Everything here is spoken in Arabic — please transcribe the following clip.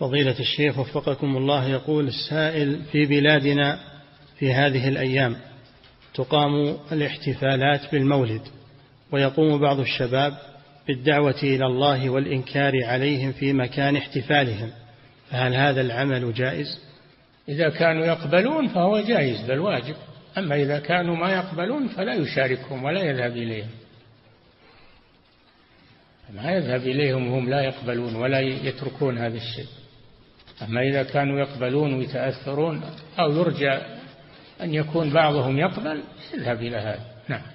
فضيلة الشيخ وفقكم الله، يقول السائل: في بلادنا في هذه الأيام تقام الاحتفالات بالمولد، ويقوم بعض الشباب بالدعوة إلى الله والإنكار عليهم في مكان احتفالهم، فهل هذا العمل جائز؟ إذا كانوا يقبلون فهو جائز بل واجب، أما إذا كانوا ما يقبلون فلا يشاركهم ولا يذهب إليهم، ما يذهب إليهم وهم لا يقبلون ولا يتركون هذا الشيء. أما إذا كانوا يقبلون ويتأثرون أو يرجى أن يكون بعضهم يقبل يذهب إلى هذا. نعم.